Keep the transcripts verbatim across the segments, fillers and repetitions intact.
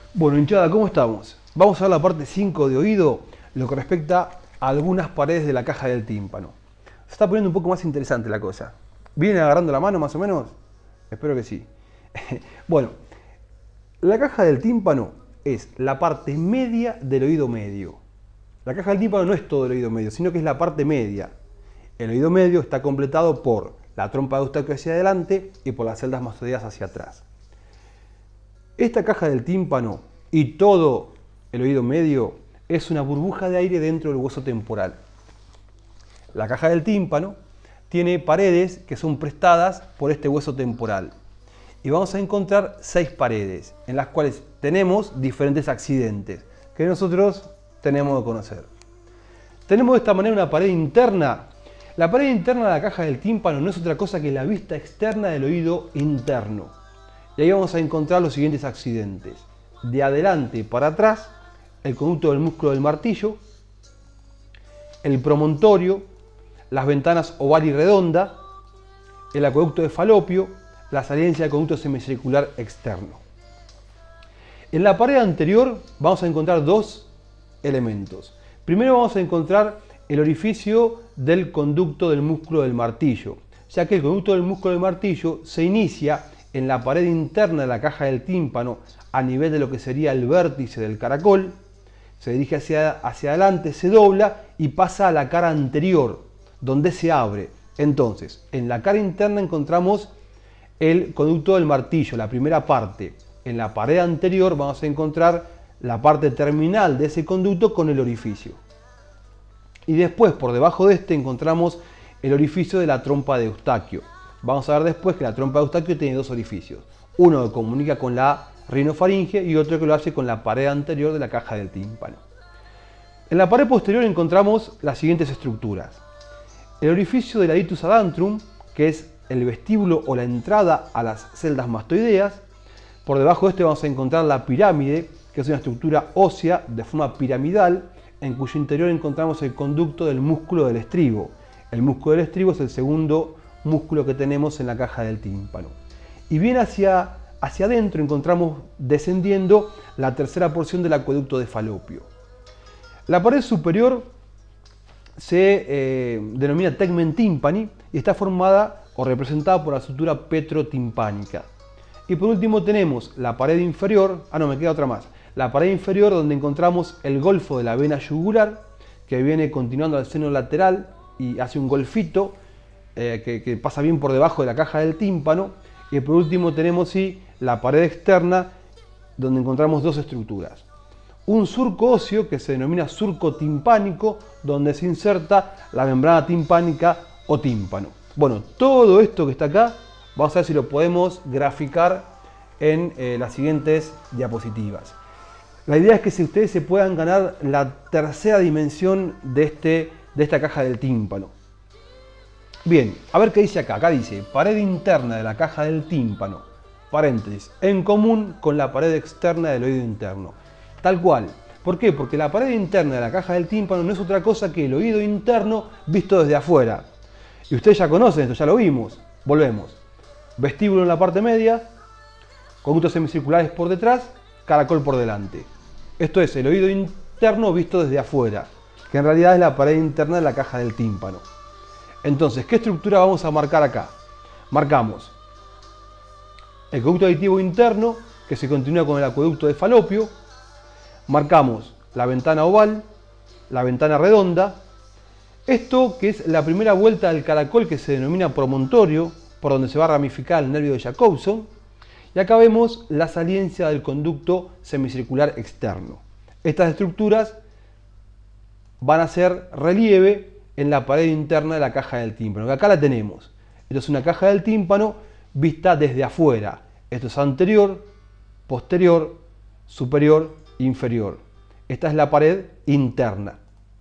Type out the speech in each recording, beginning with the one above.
Bueno, hinchada, ¿cómo estamos? Vamos a ver la parte cinco de oído, lo que respecta a algunas paredes de la caja del tímpano. Se está poniendo un poco más interesante la cosa. ¿Vienen agarrando la mano más o menos? Espero que sí. Bueno, la caja del tímpano es la parte media del oído medio. La caja del tímpano no es todo el oído medio, sino que es la parte media. El oído medio está completado por la trompa de Eustaquio hacia adelante y por las celdas mastoideas hacia atrás. Esta caja del tímpano y todo el oído medio es una burbuja de aire dentro del hueso temporal. La caja del tímpano tiene paredes que son prestadas por este hueso temporal. Y vamos a encontrar seis paredes en las cuales tenemos diferentes accidentes que nosotros tenemos que conocer. Tenemos de esta manera una pared interna. La pared interna de la caja del tímpano no es otra cosa que la vista externa del oído interno. Y ahí vamos a encontrar los siguientes accidentes. De adelante para atrás, el conducto del músculo del martillo, el promontorio, las ventanas oval y redonda, el acueducto de Falopio, la saliencia del conducto semicircular externo. En la pared anterior vamos a encontrar dos elementos. Primero vamos a encontrar el orificio del conducto del músculo del martillo, ya que el conducto del músculo del martillo se inicia en la pared interna de la caja del tímpano a nivel de lo que sería el vértice del caracol, se dirige hacia, hacia adelante, se dobla y pasa a la cara anterior, donde se abre. Entonces, en la cara interna encontramos el conducto del martillo, la primera parte. En la pared anterior vamos a encontrar la parte terminal de ese conducto con el orificio. Y después, por debajo de este, encontramos el orificio de la trompa de Eustaquio. Vamos a ver después que la trompa de Eustaquio tiene dos orificios. Uno que comunica con la rinofaringe y otro que lo hace con la pared anterior de la caja del tímpano. En la pared posterior encontramos las siguientes estructuras. El orificio del hiatus adantrum, que es el vestíbulo o la entrada a las celdas mastoideas. Por debajo de este vamos a encontrar la pirámide, que es una estructura ósea de forma piramidal, en cuyo interior encontramos el conducto del músculo del estribo. El músculo del estribo es el segundo músculo que tenemos en la caja del tímpano. Y bien hacia, hacia adentro encontramos descendiendo la tercera porción del acueducto de Falopio. La pared superior se eh, denomina tegmen tympani y está formada o representada por la estructura petrotimpánica. Y por último tenemos la pared inferior, ah no, me queda otra más, la pared inferior donde encontramos el golfo de la vena yugular que viene continuando al seno lateral y hace un golfito eh, que, que pasa bien por debajo de la caja del tímpano. Y por último tenemos sí, la pared externa donde encontramos dos estructuras. Un surco óseo que se denomina surco timpánico, donde se inserta la membrana timpánica o tímpano. Bueno, todo esto que está acá, vamos a ver si lo podemos graficar en eh, las siguientes diapositivas. La idea es que si ustedes se puedan ganar la tercera dimensión de, este, de esta caja del tímpano. Bien, a ver qué dice acá. Acá dice, pared interna de la caja del tímpano, paréntesis, en común con la pared externa del oído interno. Tal cual. ¿Por qué? Porque la pared interna de la caja del tímpano no es otra cosa que el oído interno visto desde afuera. Y ustedes ya conocen esto, ya lo vimos. Volvemos. Vestíbulo en la parte media, conductos semicirculares por detrás, caracol por delante. Esto es el oído interno visto desde afuera, que en realidad es la pared interna de la caja del tímpano. Entonces, ¿qué estructura vamos a marcar acá? Marcamos el conducto auditivo interno, que se continúa con el acueducto de Falopio. Marcamos la ventana oval, la ventana redonda. Esto que es la primera vuelta del caracol que se denomina promontorio, por donde se va a ramificar el nervio de Jacobson. Y acá vemos la saliencia del conducto semicircular externo. Estas estructuras van a hacer relieve en la pared interna de la caja del tímpano, que acá la tenemos. Esto es una caja del tímpano vista desde afuera. Esto es anterior, posterior, superior, inferior. Esta es la pared interna.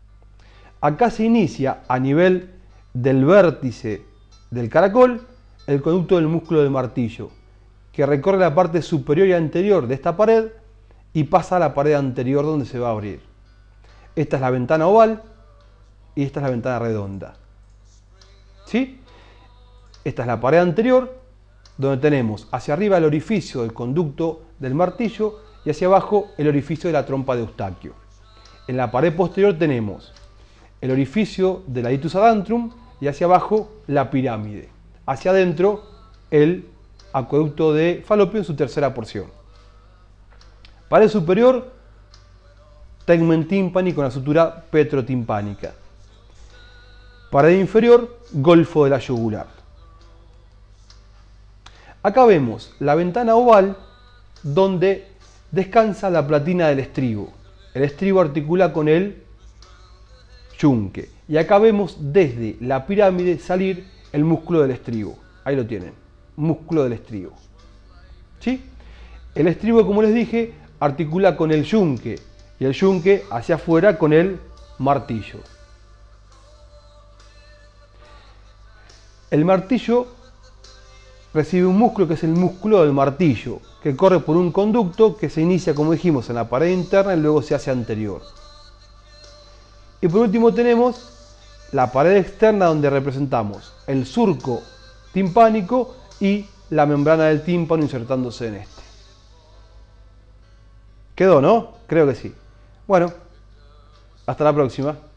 Acá se inicia a nivel del vértice del caracol el conducto del músculo del martillo, que recorre la parte superior y anterior de esta pared y pasa a la pared anterior donde se va a abrir. Esta es la ventana oval y esta es la ventana redonda. ¿Sí? Esta es la pared anterior, donde tenemos hacia arriba el orificio del conducto del martillo y hacia abajo el orificio de la trompa de Eustaquio. En la pared posterior tenemos el orificio del hiatus adantrum y hacia abajo la pirámide. Hacia adentro el acueducto de Falopio en su tercera porción. Pared superior, tegmen timpani con la sutura petrotimpánica. Pared inferior, golfo de la yugular. Acá vemos la ventana oval donde descansa la platina del estribo. El estribo articula con el yunque. Y acá vemos desde la pirámide salir el músculo del estribo. Ahí lo tienen, músculo del estribo. ¿Sí? El estribo, como les dije, articula con el yunque. Y el yunque hacia afuera con el martillo. El martillo recibe un músculo que es el músculo del martillo, que corre por un conducto que se inicia, como dijimos, en la pared interna y luego se hace anterior. Y por último tenemos la pared externa donde representamos el surco timpánico y la membrana del tímpano insertándose en este. ¿Quedó, no? Creo que sí. Bueno, hasta la próxima.